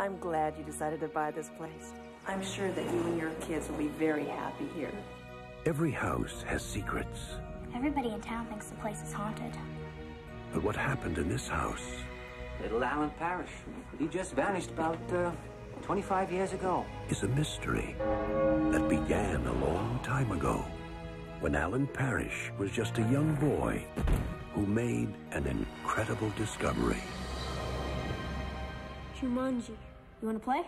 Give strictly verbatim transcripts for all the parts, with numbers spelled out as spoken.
I'm glad you decided to buy this place. I'm sure that you and your kids will be very happy here. Every house has secrets. Everybody in town thinks the place is haunted. But what happened in this house? Little Alan Parrish. He just vanished about uh, twenty-five years ago. Is a mystery that began a long time ago when Alan Parrish was just a young boy who made an incredible discovery. Jumanji. You want to play?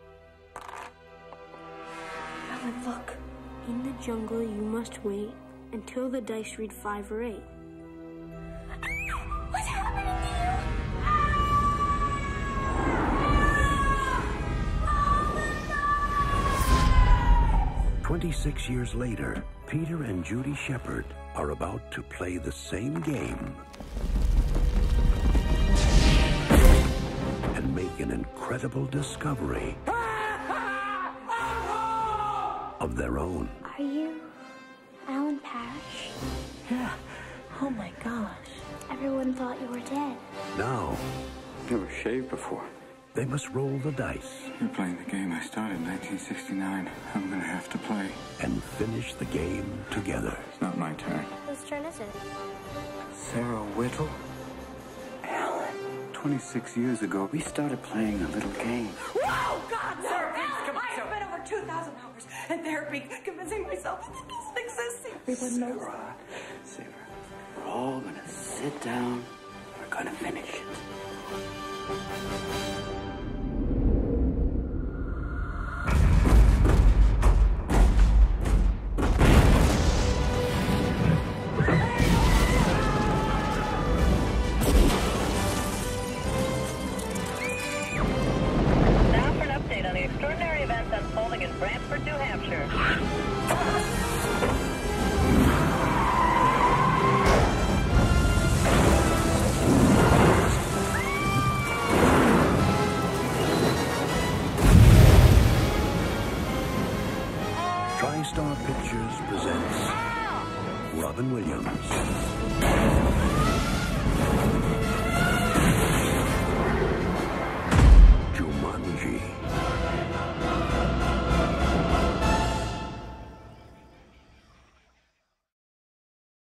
Alan, look. In the jungle, you must wait until the dice read five or eight. What's happening to you? Twenty-six years later, Peter and Judy Shepard are about to play the same game and make an incredible discovery of their own. Are you Alan Parrish? Yeah. Oh my gosh. Everyone thought you were dead. Now, Never shaved before. they must roll the dice You're playing the game I started in nineteen sixty-nine. I'm gonna have to play. and finish the game together. It's not my turn. Whose turn is it? Sarah Whittle? Alan. twenty-six years ago, we started playing a little game. Whoa, God, sir! I have spent over two thousand hours in therapy convincing myself that this doesn't exist. Everyone knows. Sarah, Sarah, we're all gonna sit down. We're gonna finish it. Now for an update on the extraordinary events unfolding in Brantford, New Hampshire. TriStar Pictures presents Robin Williams,